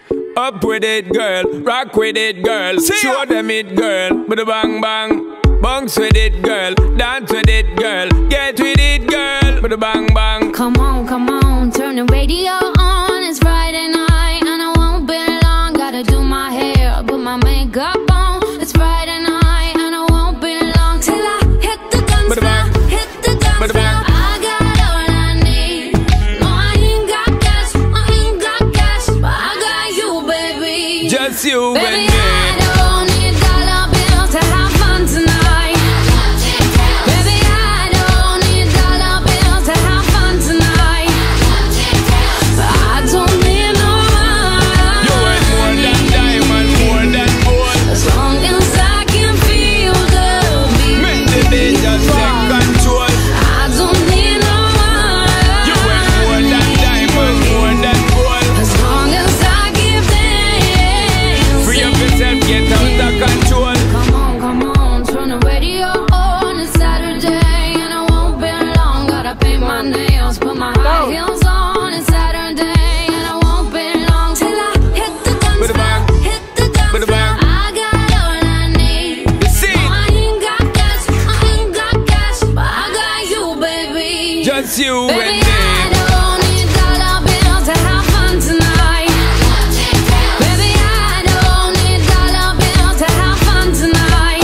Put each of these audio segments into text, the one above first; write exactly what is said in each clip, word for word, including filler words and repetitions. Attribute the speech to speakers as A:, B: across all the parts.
A: Up with it, girl. Rock with it, girl. See Show ya. them it, girl. With a bang bang. Bounce with it, girl. Dance with it, girl. Get with it, girl. With a bang bang.
B: Come on, come on. Turn the radio on. It's Friday night and I won't be long. Gotta do my hair, put my makeup on. It's Friday night and I won't be long till I hit the dance floor. Hit the dance floor. I got all I need. No, I ain't got cash. I ain't got cash, but I got you, baby.
A: Just you
B: baby,
A: and me.
B: I don't need dollar bills to have fun tonight. Baby, I don't need dollar bills to have fun tonight. But I don't need no money.
A: You ain't more than diamond, more than gold.
B: As long as I can feel the beat.
A: Make the beat just take control.
B: I don't need no money.
A: You ain't more than diamond, more than gold.
B: As long as I give them.
A: Free up yourself, get out of control.
B: Come on, come on, turn the radio on. It's Saturday and I won't be long. Gotta paint my nails, put my high heels on. It's Saturday and I won't be long till I hit the dance
A: With a
B: floor.
A: bang.
B: Hit the dance
A: With a
B: floor.
A: bang.
B: I got all I need.
A: You see?
B: No, I ain't got cash, I ain't got cash, but I got you, baby.
A: Just you
B: Baby,
A: and me.
B: I don't need dollar bills to have fun tonight. Baby, I don't need dollar bills to have fun tonight.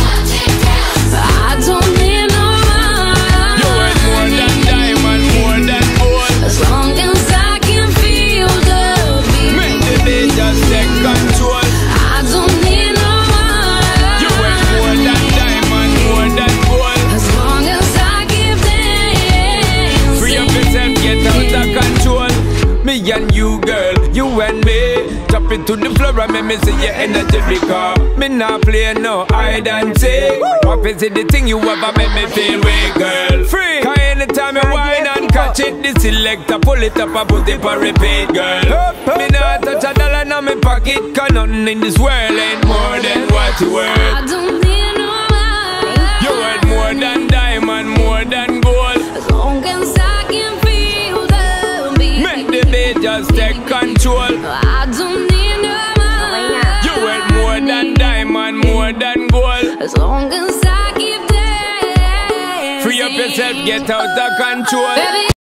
B: I don't need no
A: You ain't more
B: money.
A: than diamond, more than gold.
B: As long as I can feel the
A: Make
B: beat.
A: the beat just take control.
B: I don't need no
A: You ain't more
B: money.
A: than diamond, more than gold.
B: As long as I give them.
A: Free up yourself, get out of control. Me and you, girl, you and me. Drop it to the floor and make me see your energy because me not play no hide and seek. What is it the thing you ever make me feel way, girl? Free. Cause anytime you whine and catch it, the selector pull it up and put it for repeat, girl. Me not touch a dollar in my pocket, cause nothing in this world ain't more than what you worth.
B: I don't need no money.
A: You worth more than diamond, more than gold.
B: As long as I can feel the beat.
A: Make the beat just take control.
B: I don't need no money.
A: You worth more than diamond, more than gold.
B: As long as I keep dancing.
A: Free up yourself, get out of control.
B: Baby,